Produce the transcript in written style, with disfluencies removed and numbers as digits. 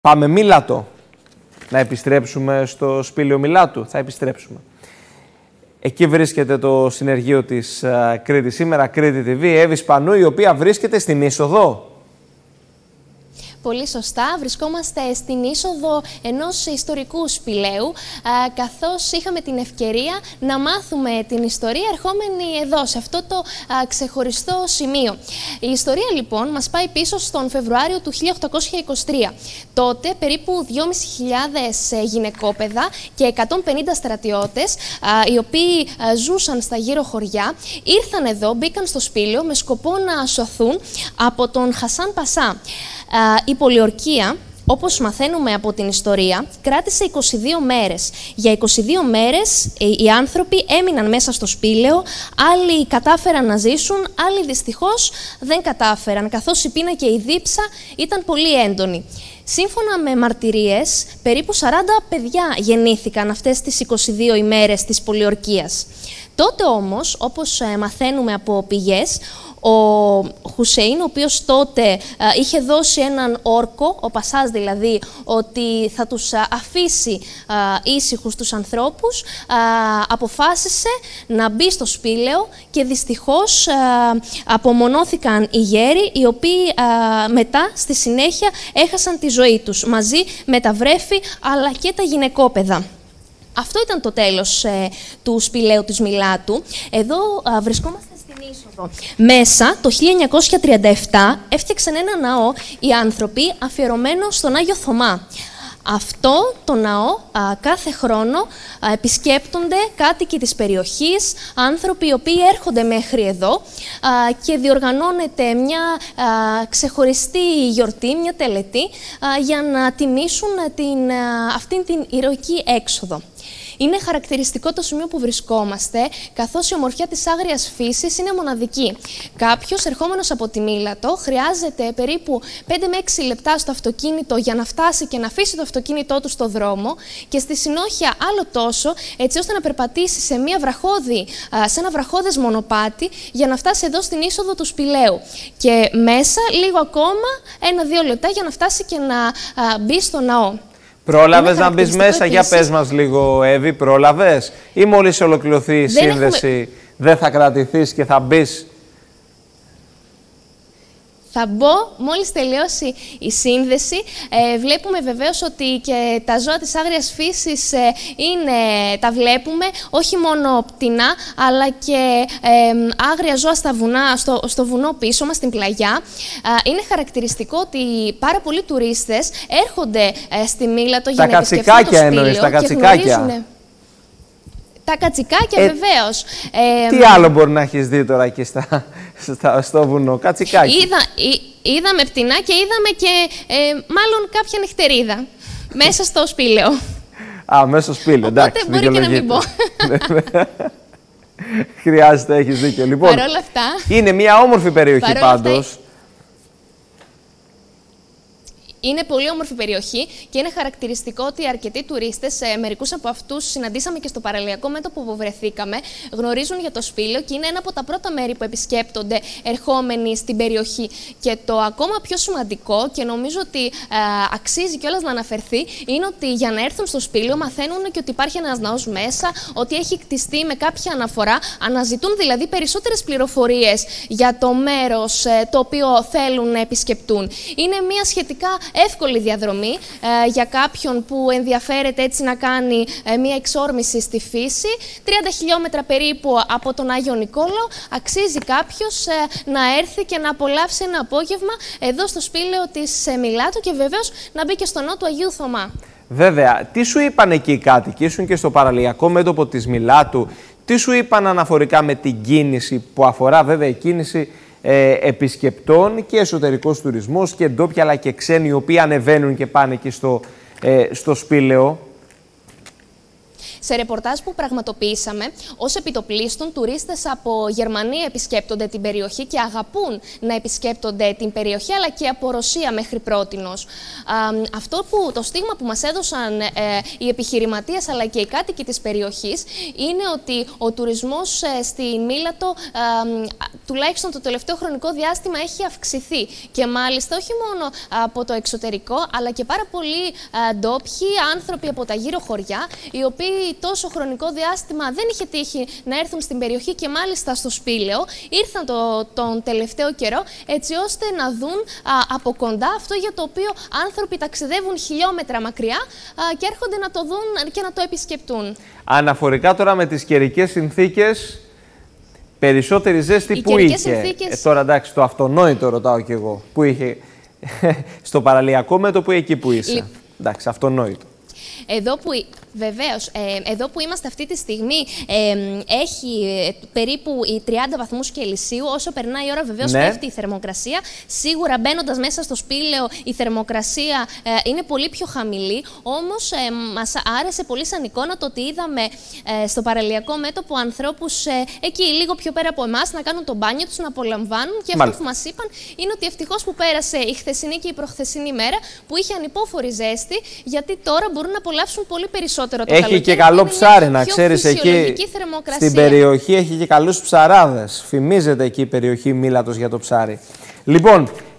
Πάμε Μήλατο. Να επιστρέψουμε στο Σπήλαιο Μιλάτου. Θα επιστρέψουμε. Εκεί βρίσκεται το συνεργείο της Κρήτης σήμερα, Κρήτη TV, Εύη Σπανού, η οποία βρίσκεται στην είσοδο. Πολύ σωστά. Βρισκόμαστε στην είσοδο ενός ιστορικού σπηλαίου, καθώς είχαμε την ευκαιρία να μάθουμε την ιστορία ερχόμενοι εδώ, σε αυτό το ξεχωριστό σημείο. Η ιστορία λοιπόν μας πάει πίσω στον Φεβρουάριο του 1823. Τότε περίπου 2.500 γυναικόπαιδα και 150 στρατιώτες, οι οποίοι ζούσαν στα γύρω χωριά, ήρθαν εδώ, μπήκαν στο σπήλαιο με σκοπό να σωθούν από τον Χασάν Πασά. Η πολιορκία, όπως μαθαίνουμε από την ιστορία, κράτησε 22 μέρες. Για 22 μέρες οι άνθρωποι έμειναν μέσα στο σπήλαιο, άλλοι κατάφεραν να ζήσουν, άλλοι δυστυχώς δεν κατάφεραν, καθώς η πείνα και η δίψα ήταν πολύ έντονη. Σύμφωνα με μαρτυρίες, περίπου 40 παιδιά γεννήθηκαν αυτές τις 22 ημέρες της πολιορκίας. Τότε όμως, όπως μαθαίνουμε από πηγές, ο Χουσέιν, ο οποίος τότε είχε δώσει έναν όρκο, ο Πασάς δηλαδή, ότι θα τους αφήσει ήσυχους τους ανθρώπους, αποφάσισε να μπει στο σπήλαιο και δυστυχώς απομονώθηκαν οι γέροι, οι οποίοι μετά στη συνέχεια έχασαν τη ζωή τους, μαζί με τα βρέφη αλλά και τα γυναικόπαιδα. Αυτό ήταν το τέλος του σπηλαίου της Μιλάτου. Εδώ βρισκόμαστε στην είσοδο. Μέσα, το 1937, έφτιαξαν ένα ναό οι άνθρωποι αφιερωμένο στον Άγιο Θωμά. Αυτό το ναό κάθε χρόνο επισκέπτονται κάτοικοι της περιοχής, άνθρωποι οι οποίοι έρχονται μέχρι εδώ και διοργανώνεται μια ξεχωριστή γιορτή, μια τελετή για να τιμήσουν αυτήν την ηρωική έξοδο. Είναι χαρακτηριστικό το σημείο που βρισκόμαστε, καθώς η ομορφιά της άγριας φύσης είναι μοναδική. Κάποιος ερχόμενος από τη Μήλατο χρειάζεται περίπου 5 με 6 λεπτά στο αυτοκίνητο για να φτάσει και να αφήσει το αυτοκίνητό του στο δρόμο και στη συνέχεια άλλο τόσο, έτσι ώστε να περπατήσει σε ένα βραχώδες μονοπάτι για να φτάσει εδώ στην είσοδο του σπηλαίου. Και μέσα λίγο ακόμα 1-2 λεπτά για να φτάσει και να μπει στο ναό. Πρόλαβες να μπεις μέσα, για πες μας λίγο, Εύη, πρόλαβες ή μόλις ολοκληρωθεί η σύνδεση δεν θα κρατηθείς και θα μπεις? Θα μπω μόλις τελειώσει η σύνδεση. Βλέπουμε βεβαίως ότι και τα ζώα της άγριας φύσης τα βλέπουμε, όχι μόνο πτηνά, αλλά και άγρια ζώα στα βουνά, στο βουνό πίσω μας, στην πλαγιά. Είναι χαρακτηριστικό ότι πάρα πολλοί τουρίστες έρχονται στη Μήλατο για να επισκεφθούν το σπήλαιο τα κατσικάκια. Τα κατσικάκια, βεβαίως. Τι άλλο μπορεί να έχεις δει τώρα εκεί στο βουνό, κατσικάκι? Είδαμε πτηνά και είδαμε και μάλλον κάποια νυχτερίδα μέσα στο σπήλαιο. Μέσα στο σπήλαιο, εντάξει. Οπότε μπορεί και να μην πω. Χρειάζεται, έχεις δίκιο. Λοιπόν, παρόλα αυτά, είναι μια όμορφη περιοχή πάντως. Είναι πολύ όμορφη περιοχή και είναι χαρακτηριστικό ότι αρκετοί τουρίστες, μερικούς από αυτούς συναντήσαμε και στο παραλιακό μέτωπο που βρεθήκαμε, γνωρίζουν για το σπήλαιο και είναι ένα από τα πρώτα μέρη που επισκέπτονται ερχόμενοι στην περιοχή. Και το ακόμα πιο σημαντικό, και νομίζω ότι αξίζει κιόλας να αναφερθεί, είναι ότι για να έρθουν στο σπήλαιο μαθαίνουν και ότι υπάρχει ένας ναός μέσα, ότι έχει κτιστεί με κάποια αναφορά, αναζητούν δηλαδή περισσότερες πληροφορίες για το μέρος το οποίο θέλουν να επισκεπτούν. Είναι μια σχετικά εύκολη διαδρομή για κάποιον που ενδιαφέρεται έτσι να κάνει μια εξόρμηση στη φύση. 30 χιλιόμετρα περίπου από τον Άγιο Νικόλαο. Αξίζει κάποιος να έρθει και να απολαύσει ένα απόγευμα εδώ στο σπήλαιο της Μιλάτου και βεβαίως να μπει και στο ναό του Αγίου Θωμά. Βέβαια. Τι σου είπαν εκεί οι κάτοικοι? Ήσουν και στο παραλιακό μέτωπο της Μιλάτου. Τι σου είπαν αναφορικά με την κίνηση που αφορά βέβαια η κίνηση επισκεπτών και εσωτερικός τουρισμός και ντόπια αλλά και ξένοι οι οποίοι ανεβαίνουν και πάνε εκεί στο σπήλαιο? Σε ρεπορτάζ που πραγματοποιήσαμε, ως επιτοπλίστων, τουρίστες από Γερμανία επισκέπτονται την περιοχή και αγαπούν να επισκέπτονται την περιοχή, αλλά και από Ρωσία μέχρι πρότινος. Το στίγμα που μας έδωσαν οι επιχειρηματίες αλλά και οι κάτοικοι της περιοχής είναι ότι ο τουρισμός στη Μήλατο τουλάχιστον το τελευταίο χρονικό διάστημα έχει αυξηθεί. Και μάλιστα όχι μόνο από το εξωτερικό, αλλά και πάρα πολλοί ντόπιοι άνθρωποι από τα γύρω χωριά, οι οποίοι τόσο χρονικό διάστημα δεν είχε τύχει να έρθουν στην περιοχή και μάλιστα στο Σπήλαιο, ήρθαν τον τελευταίο καιρό έτσι ώστε να δουν από κοντά αυτό για το οποίο άνθρωποι ταξιδεύουν χιλιόμετρα μακριά και έρχονται να το δουν και να το επισκεπτούν. Αναφορικά τώρα με τις καιρικές συνθήκες, περισσότερη ζέστη που είχε. Συνθήκες... Τώρα εντάξει, το αυτονόητο ρωτάω κι εγώ. Που είχε στο παραλιακό μέτωπο ή εκεί που είσαι. Εντάξει, αυτονόητο. Βεβαίως, εδώ που είμαστε αυτή τη στιγμή έχει περίπου οι 30 βαθμούς Κελσίου. Όσο περνάει η ώρα βεβαίως πέφτει η θερμοκρασία. Σίγουρα μπαίνοντας μέσα στο Σπήλαιο η θερμοκρασία είναι πολύ πιο χαμηλή. Όμως μας άρεσε πολύ σαν εικόνα το ότι είδαμε στο παραλιακό μέτωπο ανθρώπους εκεί λίγο πιο πέρα από εμάς να κάνουν το μπάνιο τους, να απολαμβάνουν. Και αυτό που μας είπαν είναι ότι ευτυχώς που πέρασε η χθεσινή και η προχθεσινή μέρα που είχε ανυπόφορη ζέστη, γιατί τώρα μπορούν να απολαύσουν πολύ περισσότερο. Έχει και καλό ψάρι, να ξέρεις, εκεί στην περιοχή έχει και καλούς ψαράδες. Φημίζεται εκεί η περιοχή Μήλατος για το ψάρι. Λοιπόν,